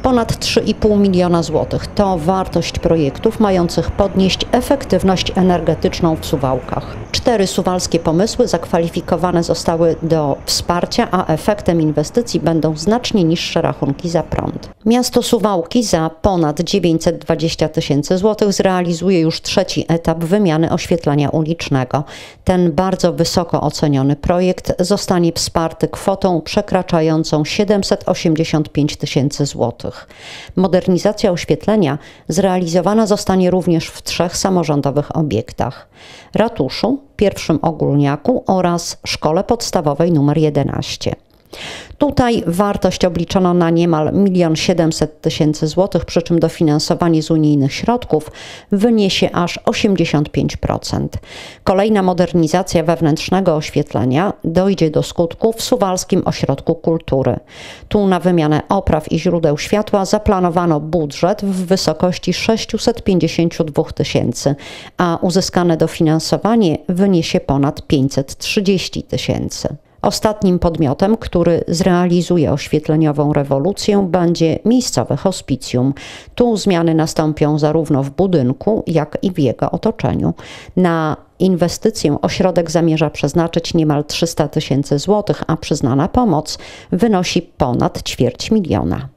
Ponad 3,5 miliona złotych to wartość projektów mających podnieść efektywność energetyczną w Suwałkach. 4 suwalskie pomysły zakwalifikowane zostały do wsparcia, a efektem inwestycji będą znacznie niższe rachunki za prąd. Miasto Suwałki za ponad 920 tysięcy złotych zrealizuje już 3. etap wymiany oświetlenia ulicznego. Ten bardzo wysoko oceniony projekt zostanie wsparty kwotą przekraczającą 785 tysięcy złotych. Modernizacja oświetlenia zrealizowana zostanie również w 3 samorządowych obiektach: ratuszu, pierwszym ogólniaku oraz szkole podstawowej nr 11. Tutaj wartość obliczono na niemal 1 700 000 złotych, przy czym dofinansowanie z unijnych środków wyniesie aż 85%. Kolejna modernizacja wewnętrznego oświetlenia dojdzie do skutku w Suwalskim Ośrodku Kultury. Tu na wymianę opraw i źródeł światła zaplanowano budżet w wysokości 652 000, a uzyskane dofinansowanie wyniesie ponad 530 000. Ostatnim podmiotem, który zrealizuje oświetleniową rewolucję, będzie miejscowe hospicjum. Tu zmiany nastąpią zarówno w budynku, jak i w jego otoczeniu. Na inwestycję ośrodek zamierza przeznaczyć niemal 300 000 złotych, a przyznana pomoc wynosi ponad 250 000.